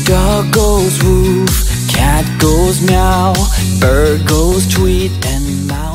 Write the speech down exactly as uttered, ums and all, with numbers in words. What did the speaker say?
Dog goes woof, cat goes meow, bird goes tweet, and mouse